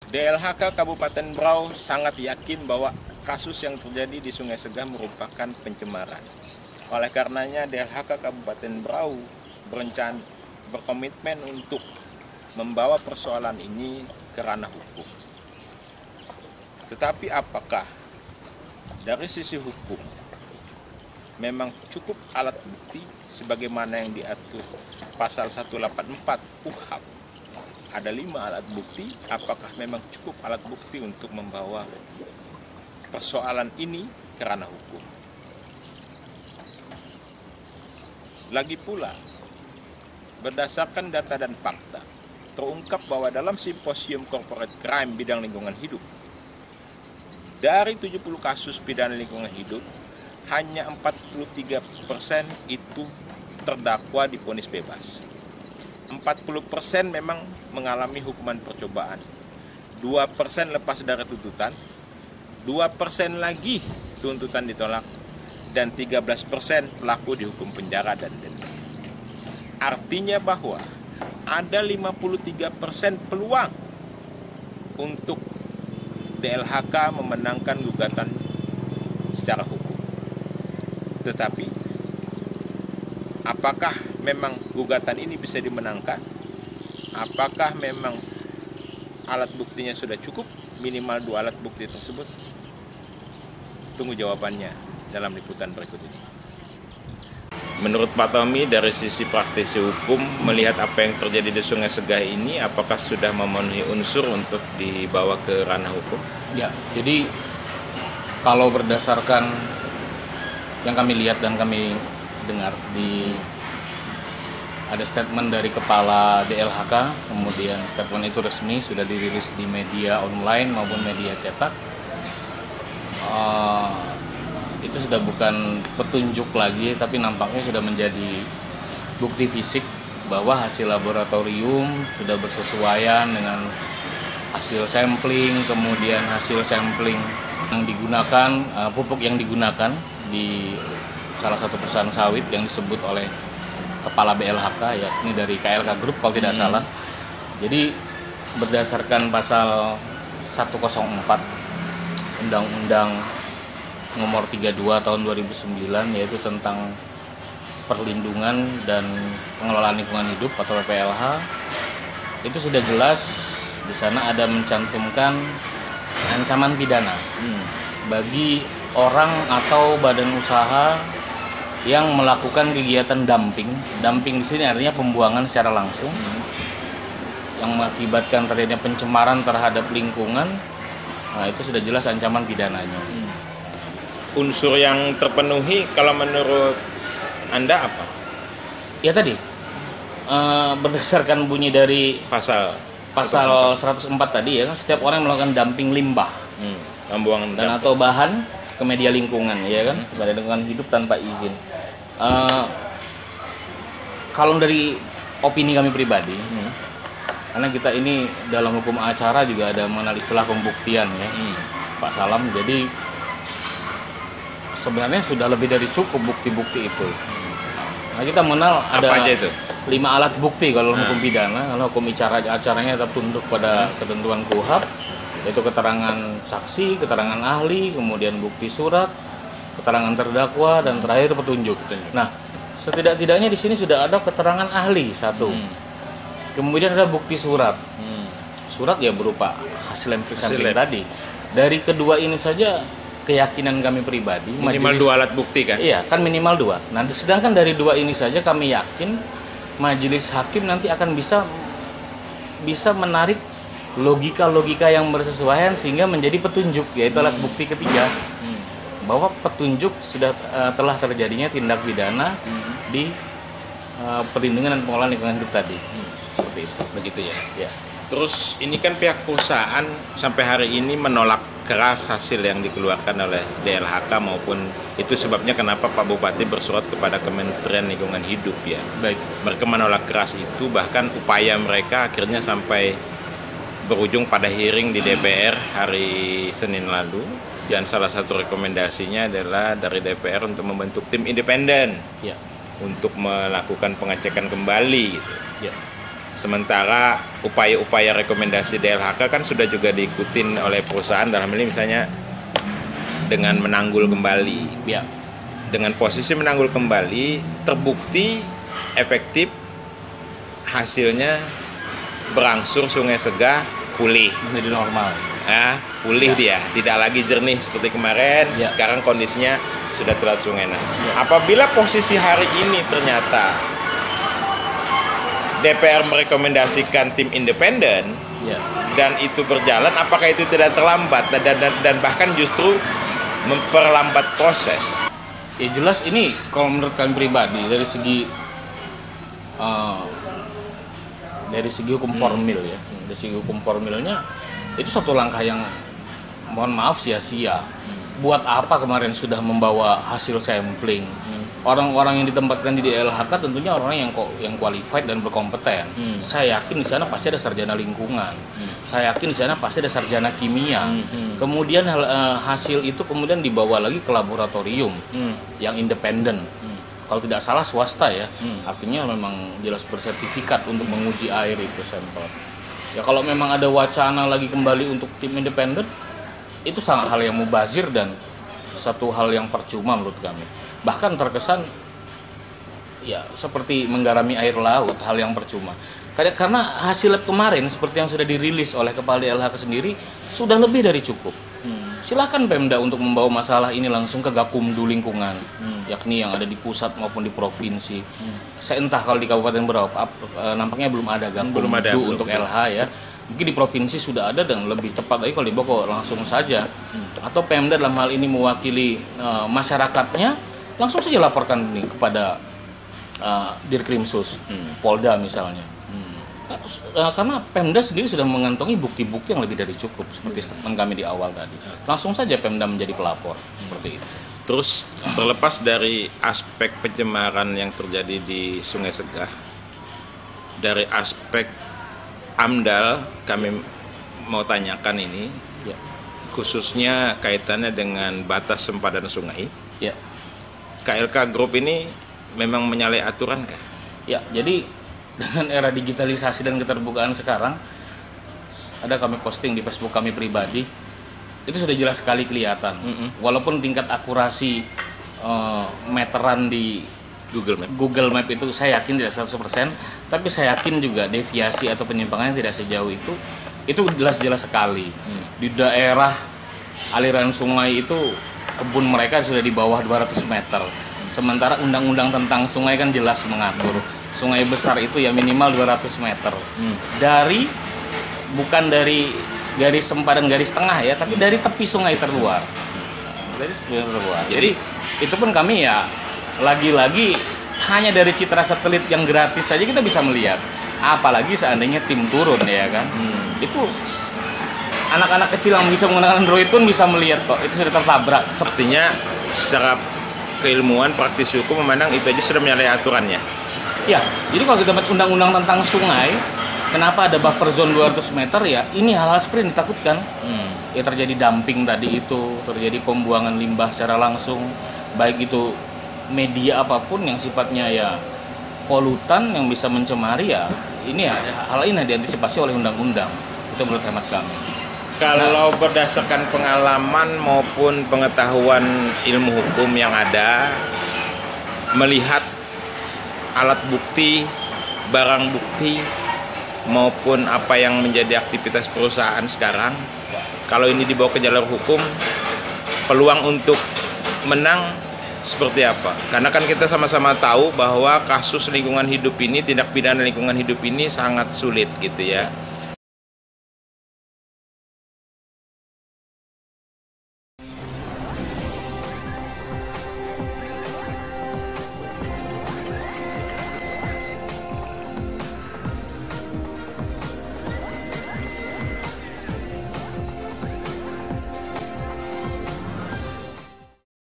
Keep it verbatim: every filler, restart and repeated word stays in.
D L H K Kabupaten Berau sangat yakin bahwa kasus yang terjadi di Sungai Segah merupakan pencemaran. Oleh karenanya D L H K Kabupaten Berau berencana berkomitmen untuk membawa persoalan ini ke ranah hukum. Tetapi apakah dari sisi hukum memang cukup alat bukti sebagaimana yang diatur pasal seratus delapan puluh empat U H A P? Ada lima alat bukti, apakah memang cukup alat bukti untuk membawa persoalan ini ke ranah hukum? Lagi pula, berdasarkan data dan fakta, terungkap bahwa dalam simposium corporate crime bidang lingkungan hidup, dari tujuh puluh kasus pidana lingkungan hidup, hanya empat puluh tiga persen itu terdakwa divonis bebas. empat puluh persen memang mengalami hukuman percobaan. dua persen lepas dari tuntutan, dua persen lagi tuntutan ditolak, dan tiga belas persen pelaku dihukum penjara dan denda. Artinya bahwa ada lima puluh tiga persen peluang untuk D L H K memenangkan gugatan secara hukum. Tetapi apakah memang gugatan ini bisa dimenangkan? Apakah memang alat buktinya sudah cukup? Minimal dua alat bukti tersebut? Tunggu jawabannya dalam liputan berikut ini. Menurut Pak Tommy, dari sisi praktisi hukum, melihat apa yang terjadi di Sungai Segah ini, apakah sudah memenuhi unsur untuk dibawa ke ranah hukum? Ya, jadi kalau berdasarkan yang kami lihat dan kami dengar, di ada statement dari kepala D L H K, kemudian statement itu resmi sudah dirilis di media online maupun media cetak. Uh, itu sudah bukan petunjuk lagi, tapi nampaknya sudah menjadi bukti fisik bahwa hasil laboratorium sudah bersesuaian dengan hasil sampling, kemudian hasil sampling yang digunakan, uh, pupuk yang digunakan di salah satu perusahaan sawit yang disebut oleh kepala B L H K, yakni dari K L K Group kalau tidak hmm. salah. Jadi berdasarkan pasal seratus empat Undang-Undang Nomor tiga puluh dua Tahun dua ribu sembilan, yaitu tentang perlindungan dan pengelolaan lingkungan hidup atau P P L H, itu sudah jelas di sana ada mencantumkan ancaman pidana hmm. bagi orang atau badan usaha yang melakukan kegiatan dumping. Dumping di sini artinya pembuangan secara langsung hmm. yang mengakibatkan terjadinya pencemaran terhadap lingkungan. Nah, itu sudah jelas ancaman pidananya. Hmm. Unsur yang terpenuhi kalau menurut Anda apa? Ya tadi uh, berdasarkan bunyi dari pasal pasal seratus empat tadi, ya kan, setiap orang yang melakukan dumping limbah hmm. membuang dan dumping. atau bahan ke media lingkungan, ya kan, hmm. pada lingkungan hidup tanpa izin. Uh, kalau dari opini kami pribadi, hmm. karena kita ini dalam hukum acara juga ada mengenal istilah pembuktian, ya, hmm. Pak Salam. Jadi sebenarnya sudah lebih dari cukup bukti-bukti itu. Hmm. Nah, kita mengenal ada apa aja itu? lima alat bukti kalau nah. hukum pidana. Kalau hukum acara acaranya tetap tunduk pada hmm. ketentuan K U H A P, yaitu keterangan saksi, keterangan ahli, kemudian bukti surat, keterangan terdakwa, dan terakhir petunjuk. Nah, setidak-tidaknya di sini sudah ada keterangan ahli satu. Hmm. Kemudian ada bukti surat. Hmm. Surat ya berupa hasil sampling tadi. Dari kedua ini saja keyakinan kami pribadi minimal majelis, dua alat bukti kan? Iya, kan minimal dua. Nah, sedangkan dari dua ini saja kami yakin majelis hakim nanti akan bisa bisa menarik logika-logika yang bersesuaian sehingga menjadi petunjuk, yaitu alat bukti ketiga hmm. bahwa petunjuk sudah uh, telah terjadinya tindak pidana hmm. di uh, perlindungan dan pengelolaan lingkungan hidup tadi. Hmm. Seperti itu, begitu ya. Ya. Terus ini kan pihak perusahaan sampai hari ini menolak keras hasil yang dikeluarkan oleh D L H K, maupun itu sebabnya kenapa Pak Bupati bersurat kepada Kementerian Lingkungan Hidup, ya. Baik. Mereka menolak keras itu, bahkan upaya mereka akhirnya sampai berujung pada hearing di D P R hari Senin lalu. Dan salah satu rekomendasinya adalah dari D P R untuk membentuk tim independen, ya, untuk melakukan pengecekan kembali, gitu. Ya. Sementara upaya-upaya rekomendasi D L H K kan sudah juga diikutin oleh perusahaan, dalam hal ini misalnya dengan menanggul kembali. Ya. Dengan posisi menanggul kembali terbukti efektif, hasilnya berangsur Sungai Segah pulih menjadi normal. Ya, pulih Ya. dia, tidak lagi jernih seperti kemarin. Ya. Sekarang kondisinya sudah terlihat sungai. Nah, apabila posisi hari ini ternyata D P R merekomendasikan tim independen, Ya. dan itu berjalan, apakah itu tidak terlambat dan, dan, dan bahkan justru memperlambat proses? Ya jelas ini kalau menurut kami pribadi dari segi uh, dari segi hukum Hmm. formil ya, dari segi hukum formilnya itu satu langkah yang mohon maaf sia-sia. Buat apa kemarin sudah membawa hasil sampling? Orang-orang yang ditempatkan di D L H K tentunya orang yang kok yang qualified dan berkompeten. Hmm. Saya yakin di sana pasti ada sarjana lingkungan. Hmm. Saya yakin di sana pasti ada sarjana kimia. Hmm. Kemudian hal- eh, hasil itu kemudian dibawa lagi ke laboratorium Hmm. yang independen. Hmm. Kalau tidak salah swasta ya. Hmm. Artinya memang jelas bersertifikat untuk menguji air itu sampel. Ya kalau memang ada wacana lagi kembali untuk tim independen, itu sangat hal yang mubazir dan satu hal yang percuma menurut kami. Bahkan terkesan ya seperti menggarami air laut, hal yang percuma. Karena karena hasil lab kemarin seperti yang sudah dirilis oleh Kepala D L H K sendiri sudah lebih dari cukup. Hmm. Silakan Pemda untuk membawa masalah ini langsung ke Gakumdu lingkungan, Hmm. yakni yang ada di pusat maupun di provinsi. Hmm. Saya entah kalau di Kabupaten Berau, ap- eh, nampaknya belum ada Gakumdu Belum ada, belum. untuk L H ya. Mungkin di provinsi sudah ada dan lebih tepat lagi kalau dibawa kok langsung saja. Hmm. Atau Pemda dalam hal ini mewakili eh, masyarakatnya, langsung saja laporkan ini kepada eh, Dirkrimsus, Hmm. Polda misalnya. Hmm. Eh, karena Pemda sendiri sudah mengantongi bukti-bukti yang lebih dari cukup seperti statement kami di awal tadi. Langsung saja Pemda menjadi pelapor seperti itu. Terus terlepas dari aspek pencemaran yang terjadi di Sungai Segah, dari aspek AMDAL kami mau tanyakan ini, Ya. khususnya kaitannya dengan batas sempadan sungai. Ya. K L K Group ini memang menyalahi aturan kah? Ya, jadi dengan era digitalisasi dan keterbukaan sekarang, ada kami posting di Facebook kami pribadi, itu sudah jelas sekali kelihatan. Mm-mm. Walaupun tingkat akurasi eh, meteran di Google Map. Google Map itu saya yakin tidak seratus persen, tapi saya yakin juga deviasi atau penyimpangannya tidak sejauh itu. Itu jelas-jelas sekali. Hmm. Di daerah aliran sungai itu kebun mereka sudah di bawah dua ratus meter. Sementara undang-undang tentang sungai kan jelas mengatur sungai besar itu ya minimal dua ratus meter. Hmm. Dari bukan dari garis sempadan garis tengah ya, tapi dari tepi sungai terluar. Dari tepi terluar. Jadi itu pun kami ya lagi-lagi hanya dari citra satelit yang gratis saja kita bisa melihat. Apalagi seandainya tim turun ya kan. Hmm. Itu anak-anak kecil yang bisa menggunakan Android pun bisa melihat kok itu sudah tertabrak. Artinya secara keilmuan praktis hukum memandang itu aja sudah menyalahi aturannya. Ya, jadi kalau kita lihat undang-undang tentang sungai, kenapa ada buffer zone dua ratus meter ya? Ini hal-hal seperti yang ditakutkan. Hmm. Ya terjadi dumping tadi itu, terjadi pembuangan limbah secara langsung, baik itu media apapun yang sifatnya ya polutan yang bisa mencemari ya. Ini ya hal ini diantisipasi oleh undang-undang. Itu menurut hemat kami. Kalau berdasarkan pengalaman maupun pengetahuan ilmu hukum yang ada, melihat alat bukti, barang bukti, maupun apa yang menjadi aktivitas perusahaan sekarang, kalau ini dibawa ke jalur hukum, peluang untuk menang seperti apa? Karena kan kita sama-sama tahu bahwa kasus lingkungan hidup ini, tindak pidana lingkungan hidup ini sangat sulit gitu ya.